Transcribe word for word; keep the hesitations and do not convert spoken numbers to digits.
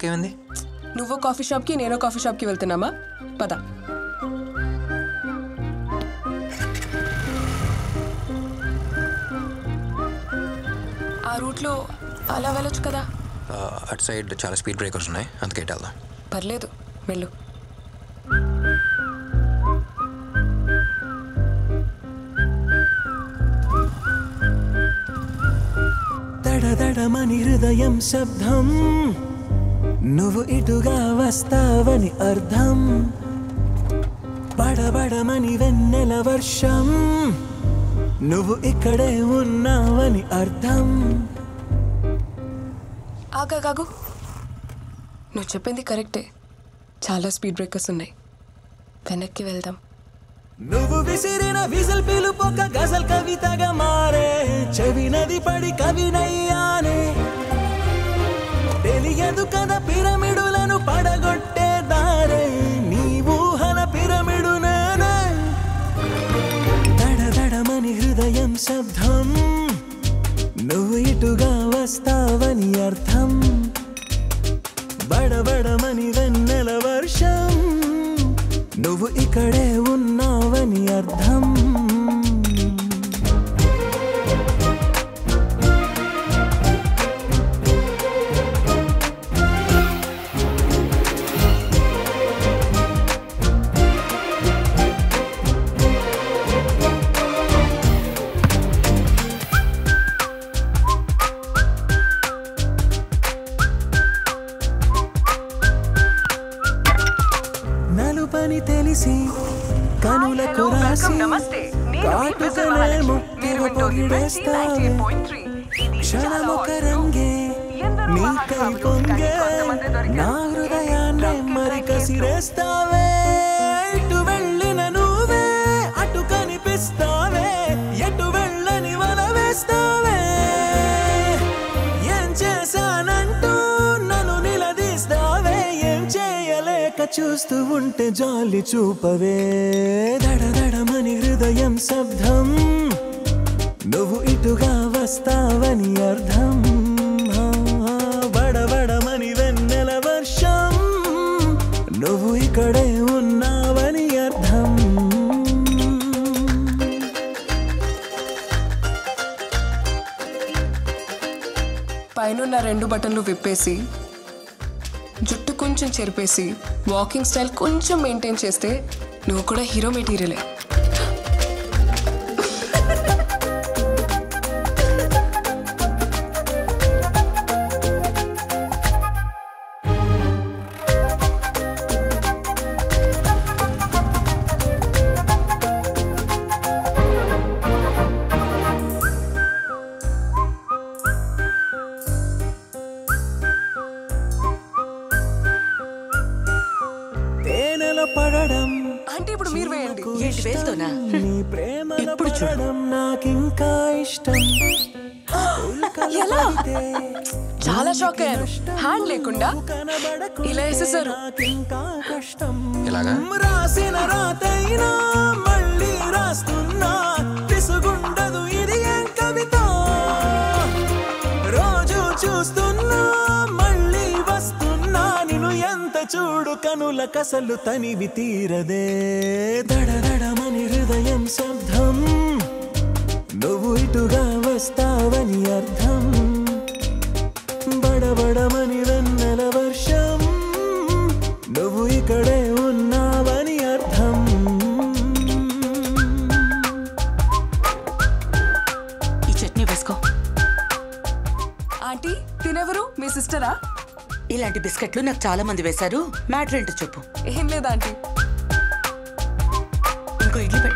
ఏమైంది? నువ్వు కాఫీ షాప్కి నేను కాఫీ షాప్కి వెళ్తున్నామా? పద. ఆ రూట్లో అలా వెళ్ళొచ్చు కదా. అటు సైడ్ చాలా స్పీడ్ బ్రేకర్స్ ఉన్నాయి, అందుకే వెళ్దాం. పర్లేదు, వెళ్ళు. దడదడమని హృదయం శబ్దం, నువ్వు ఇటుగా వస్తావని అర్థం. బడబడమని వెన్నెల వర్షం, నువ్వు ఇక్కడే ఉన్నావని అర్థం. ఆగా కాగు, నువ్వు చెప్పింది కరెక్టే. చాలా స్పీడ్ బ్రేకర్స్ ఉన్నాయి, వెనక్కి వెళ్దాం. నువ్వు విసిరిన విజల్ పిలుపొక గజల్ కవితగా మారే, చెవి నది పడి కవినయ్యానే. తెలియదు కదా పిరమిడులను పడగొట్టే దారే, నీ ఊహల పిరమిడు నేనే. దడదడమని హృదయం శబ్దం, నువ్వు ఇటుగా వస్తావని అర్థం. బడబడమని వెన్నెల వర్షం, నువ్వు ఇక్కడే ఉన్నావని అర్థం. నలుపని తెలిసి కనులకు రాసి కాటుకనే ముక్తిగా పొగిడేస్తావే. క్షణమొక రంగే నీకై పొంగే, నా హృదయాన్నే మరి కసిరేస్తావే. ఇటు వెళ్ళిన నువ్వే అటు కనిపిస్తావే, ఎటు వెళ్ళని వల వేస్తావే. ఏం చేశానంటూ నన్ను నిలదీస్తావే, ఏం చేయలేక చూస్తూ ఉంటే జాలి చూపవే. దడదడమని హృదయం శబ్దం, నువ్వు ఇటుగా వస్తావని అర్థం. బడబడమని వెన్నెల వర్షం, నువ్వు ఇక్కడే ఉన్నావని అర్థం. పైనున్న రెండు బటన్లు విప్పేసి, జుట్టు కొంచెం చెరిపేసి, వాకింగ్ స్టైల్ కొంచెం మెయింటైన్ చేస్తే నువ్వు కూడా హీరో మెటీరియలే. పడడం అంటే ఇప్పుడు మీరు వేయండి. ఏంటి వేస్తోనా? నీ ప్రేమ చూడడం నాకింకా ఇష్టం. ఎలా? చాలా షాక్ అయ్యాను. హ్యాండ్ లేకుండా ఇలా వేసేసారు. రాసిన రాతైనా మళ్ళీ రాస్తున్నా, విసుగుండదు ఇది ఏం కవిత. రోజు చూస్తున్నా మళ్ళీ వస్తున్నా, నిన్ను ఎంత చూడు కనుల కసలు తనివి తీరదే. దడదడమని హృదయం శబ్దం, నువ్వు ఇటుగా వస్తావని అర్థం. బడబడమని వెన్నెల వర్షం, నువ్వు ఇక్కడే ఉన్నావని అర్థం. ఈ చట్నీ వేసుకో. ఆంటీ తినెవరు? మీ సిస్టరా? ఇలాంటి బిస్కెట్లు నాకు చాలా మంది వేశారు. మ్యాటర్ ఏంటో చెప్పు. ఏం లేదా ఆంటీ, ఇంకో ఇడ్లీ పెట్టు.